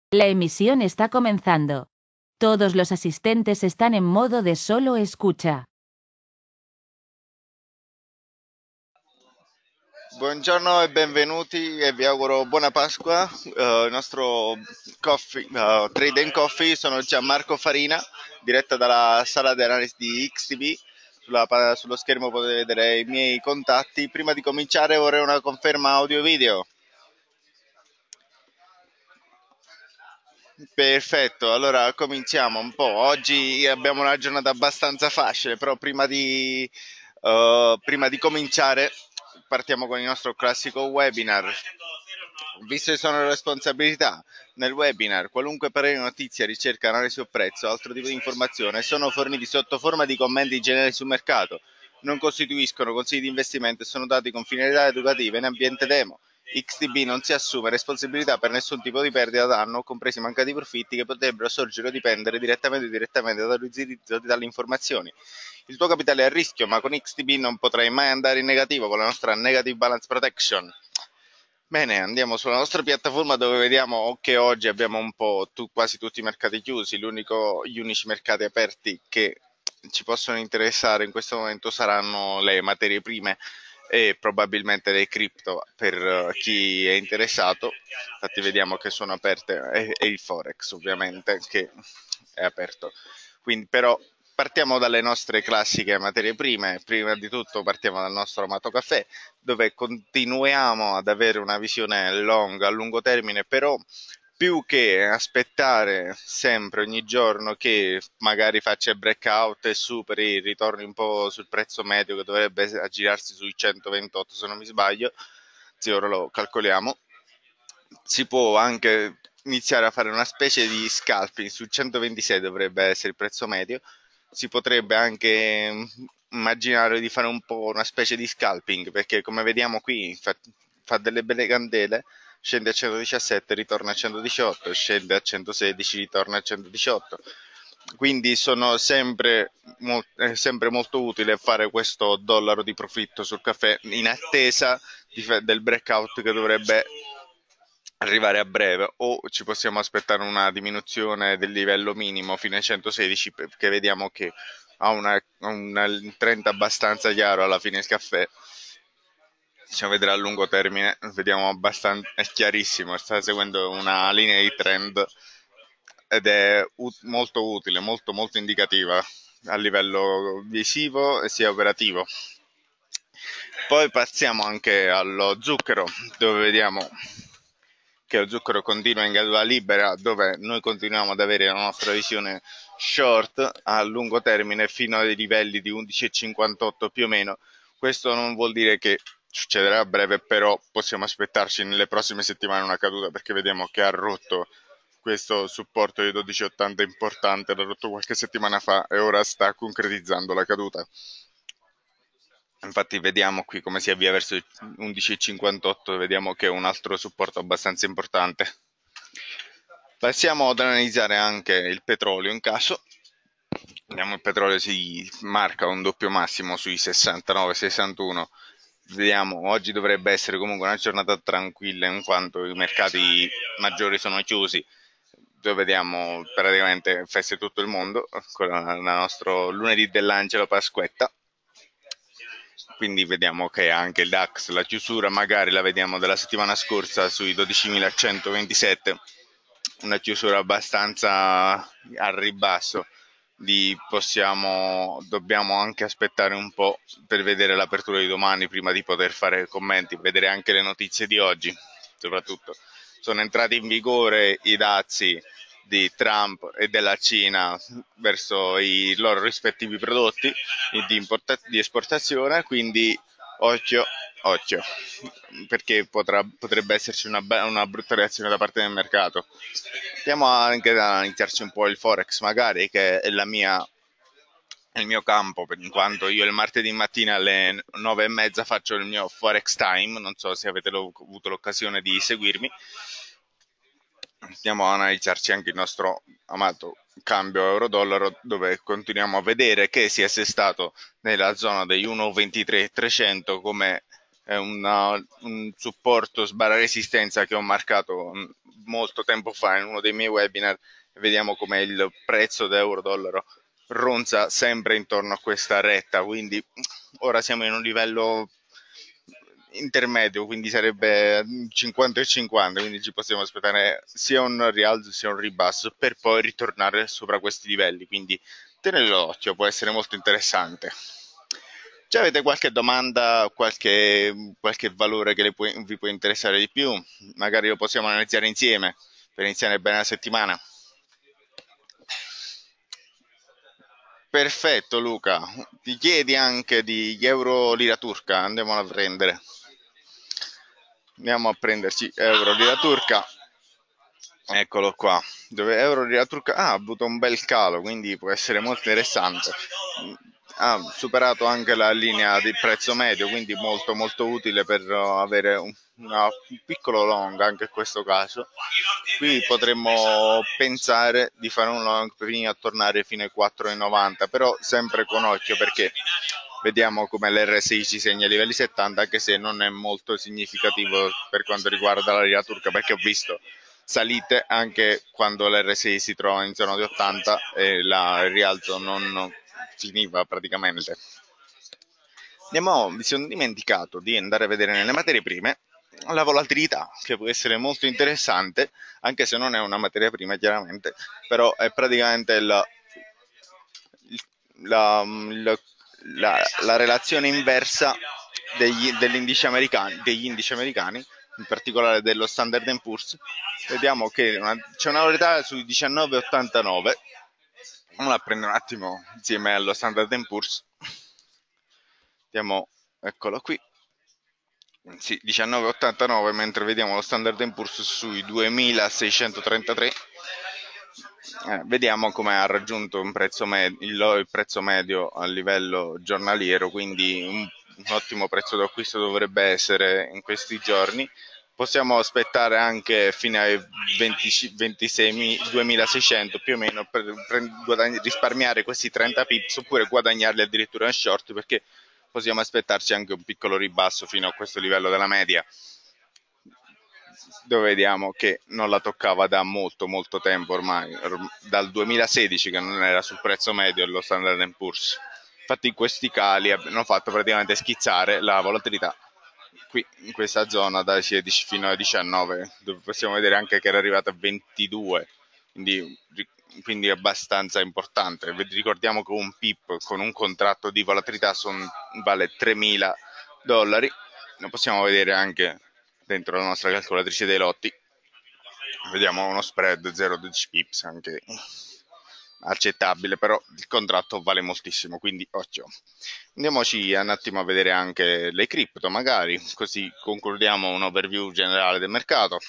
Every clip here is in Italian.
La emisión está comenzando. Todos los asistentes están en modo de solo escucha. Buongiorno e benvenuti e vi auguro buona Pasqua. Il nostro Trade and Coffee, sono Gianmarco Farina, diretta dalla sala di analisi di XTV. Sullo schermo potete vedere i miei contatti. Prima di cominciare vorrei una conferma audio e video. Perfetto, allora cominciamo un po'. Oggi abbiamo una giornata abbastanza facile, però prima di cominciare partiamo con il nostro classico webinar. Visto che sono responsabilità nel webinar, qualunque parere, notizia, ricerca, analisi o prezzo, altro tipo di informazione sono forniti sotto forma di commenti generali sul mercato, non costituiscono consigli di investimento e sono dati con finalità educative in ambiente demo. XTB non si assume responsabilità per nessun tipo di perdita o danno, compresi mancati profitti che potrebbero sorgere o dipendere direttamente o indirettamente dall'utilizzo dalle informazioni. Il tuo capitale è a rischio, ma con XTB non potrai mai andare in negativo con la nostra Negative Balance Protection. Bene, andiamo sulla nostra piattaforma dove vediamo che oggi abbiamo un po' quasi tutti i mercati chiusi. Gli unici mercati aperti che ci possono interessare in questo momento saranno le materie prime e probabilmente le cripto per chi è interessato. Infatti vediamo che sono aperte e il Forex ovviamente che è aperto. Quindi però partiamo dalle nostre classiche materie prime. Prima di tutto partiamo dal nostro amato caffè, dove continuiamo ad avere una visione long, a lungo termine, però più che aspettare sempre ogni giorno che magari faccia il breakout e superi, ritorni un po' sul prezzo medio che dovrebbe aggirarsi sui 128 se non mi sbaglio, sì, ora lo calcoliamo, si può anche iniziare a fare una specie di scalping su 126 dovrebbe essere il prezzo medio. Si potrebbe anche immaginare di fare un po' una specie di scalping, perché come vediamo qui fa delle belle candele, scende a 117, ritorna a 118, scende a 116, ritorna a 118. Quindi sono sempre molto utile fare questo dollaro di profitto sul caffè in attesa del breakout che dovrebbe arrivare a breve, o ci possiamo aspettare una diminuzione del livello minimo fino ai 116, perché vediamo che ha un trend abbastanza chiaro alla fine il caffè. Possiamo vedere a lungo termine, vediamo abbastanza, è chiarissimo, sta seguendo una linea di trend ed è molto utile, molto indicativa a livello visivo e sia operativo. Poi passiamo anche allo zucchero, dove vediamo che lo zucchero continua in caduta libera, dove noi continuiamo ad avere la nostra visione short a lungo termine fino ai livelli di 11,58 più o meno. Questo non vuol dire che succederà a breve, però possiamo aspettarci nelle prossime settimane una caduta, perché vediamo che ha rotto questo supporto di 12,80 importante, l'ha rotto qualche settimana fa e ora sta concretizzando la caduta. Infatti vediamo qui come si avvia verso il 11,58, vediamo che è un altro supporto abbastanza importante. Passiamo ad analizzare anche il petrolio in caso. Vediamo, il petrolio si marca un doppio massimo sui 69-61. Vediamo, oggi dovrebbe essere comunque una giornata tranquilla in quanto i mercati maggiori sono chiusi, dove vediamo praticamente feste tutto il mondo con il nostro lunedì dell'angelo Pasquetta. Quindi vediamo che anche il DAX, la chiusura magari la vediamo della settimana scorsa sui 12.127, una chiusura abbastanza al ribasso. Dobbiamo anche aspettare un po' per vedere l'apertura di domani prima di poter fare commenti, vedere anche le notizie di oggi. Soprattutto sono entrati in vigore i dazi di Trump e della Cina verso i loro rispettivi prodotti di esportazione, quindi occhio, perché potrebbe esserci una brutta reazione da parte del mercato. Andiamo anche ad analizzarci un po' il Forex magari, che è il mio campo, in quanto io il martedì mattina alle 9:30 faccio il mio Forex Time, non so se avete avuto l'occasione di seguirmi. Andiamo a analizzarci anche il nostro amato cambio euro-dollaro, dove continuiamo a vedere che si è assestato nella zona degli 1,23,300 come un supporto /resistenza che ho marcato molto tempo fa in uno dei miei webinar e vediamo come il prezzo dell'euro-dollaro ronza sempre intorno a questa retta, quindi ora siamo in un livello intermedio, quindi sarebbe 50 e 50, quindi ci possiamo aspettare sia un rialzo sia un ribasso per poi ritornare sopra questi livelli, quindi tenere l'occhio, può essere molto interessante. Già avete qualche domanda, qualche valore che vi può interessare di più? Magari lo possiamo analizzare insieme per iniziare bene la settimana. Perfetto Luca, ti chiedi anche di euro lira turca, andiamo a prendere. Andiamo a prenderci euro lira turca. Eccolo qua, dove euro lira turca ha avuto un bel calo, quindi può essere molto interessante. Ha superato anche la linea di prezzo medio, quindi molto molto utile per avere un piccolo long anche in questo caso. Qui potremmo pensare di fare un long prima a tornare fino ai 4,90, però sempre con occhio perché vediamo come l'RSI ci segna i livelli 70, anche se non è molto significativo per quanto riguarda la lira turca, perché ho visto salite anche quando l'RSI si trova in zona di 80 e il rialzo non finiva praticamente. Mi sono dimenticato di andare a vedere nelle materie prime la volatilità, che può essere molto interessante, anche se non è una materia prima chiaramente, però è praticamente la relazione inversa degli indici americani, in particolare dello Standard & Poor's. Vediamo che c'è una volatilità sui 19,89. Vamos a prendere un attimo insieme allo Standard & Poor's. Vediamo, eccolo qui. Sì, 19,89, mentre vediamo lo Standard & Poor's sui 2633. Vediamo come ha raggiunto un prezzo il prezzo medio a livello giornaliero, quindi un ottimo prezzo d'acquisto dovrebbe essere in questi giorni. Possiamo aspettare anche fino ai 26.600 più o meno per risparmiare questi 30 pips oppure guadagnarli addirittura in short, perché possiamo aspettarci anche un piccolo ribasso fino a questo livello della media, dove vediamo che non la toccava da molto molto tempo ormai, dal 2016 che non era sul prezzo medio lo Standard & Poor's. Infatti questi cali hanno fatto praticamente schizzare la volatilità qui in questa zona dai 16 fino ai 19, dove possiamo vedere anche che era arrivata a 22, quindi abbastanza importante. Ricordiamo che un pip con un contratto di volatilità vale $3.000. Lo possiamo vedere anche dentro la nostra calcolatrice dei lotti. Vediamo uno spread 0,12 pips, anche accettabile, però il contratto vale moltissimo, quindi occhio. Andiamoci un attimo a vedere anche le cripto, magari, così concludiamo un overview generale del mercato.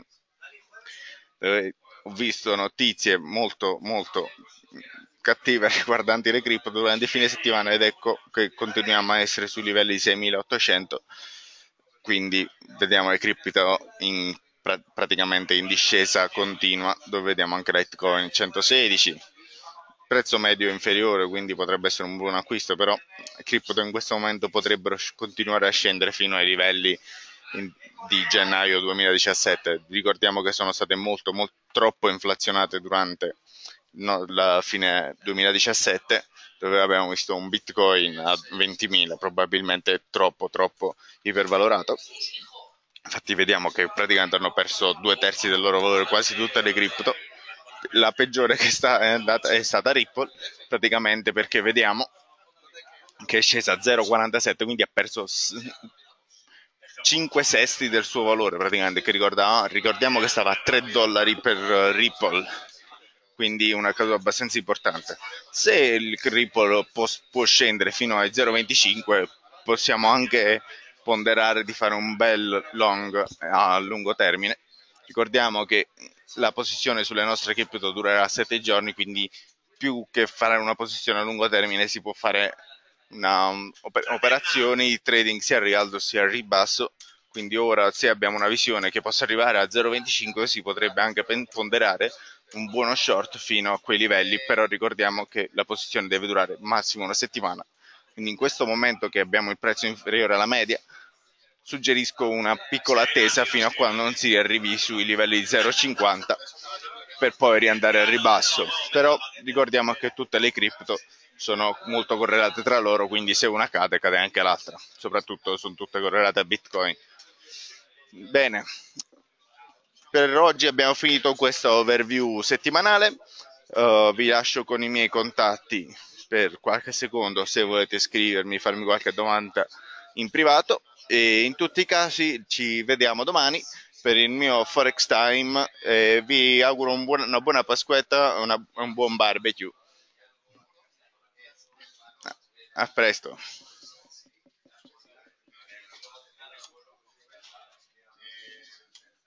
Ho visto notizie molto molto cattive riguardanti le cripto durante il fine settimana ed ecco che continuiamo a essere sui livelli di 6.800, quindi vediamo le cripto praticamente in discesa continua, dove vediamo anche Litecoin 116, prezzo medio inferiore, quindi potrebbe essere un buon acquisto, però le cripto in questo momento potrebbero continuare a scendere fino ai livelli di gennaio 2017. Ricordiamo che sono state molto troppo inflazionate durante la fine 2017, dove abbiamo visto un Bitcoin a 20.000, probabilmente troppo ipervalorato. Infatti vediamo che praticamente hanno perso 2/3 del loro valore quasi tutte le cripto. La peggiore che è stata Ripple, praticamente, perché vediamo che è scesa a 0,47, quindi ha perso 5/6 del suo valore praticamente, che ricordiamo che stava a $3 per Ripple, quindi una cosa abbastanza importante. Se il Ripple può scendere fino ai 0,25, possiamo anche ponderare di fare un bel long a lungo termine. Ricordiamo che la posizione sulle nostre cripto durerà 7 giorni, quindi più che fare una posizione a lungo termine si può fare operazioni di trading sia al rialzo sia al ribasso. Quindi ora, se abbiamo una visione che possa arrivare a 0,25, si potrebbe anche ponderare un buono short fino a quei livelli, però ricordiamo che la posizione deve durare massimo una settimana, quindi in questo momento che abbiamo il prezzo inferiore alla media suggerisco una piccola attesa fino a quando non si arrivi sui livelli di 0,50 per poi riandare al ribasso. Però ricordiamo che tutte le cripto sono molto correlate tra loro, quindi se una cade, cade anche l'altra. Soprattutto sono tutte correlate a Bitcoin. Bene, per oggi abbiamo finito questa overview settimanale. Vi lascio con i miei contatti per qualche secondo se volete scrivermi, farmi qualche domanda in privato, e in tutti i casi ci vediamo domani per il mio Forex Time. Vi auguro una buona Pasquetta e un buon barbecue. A presto.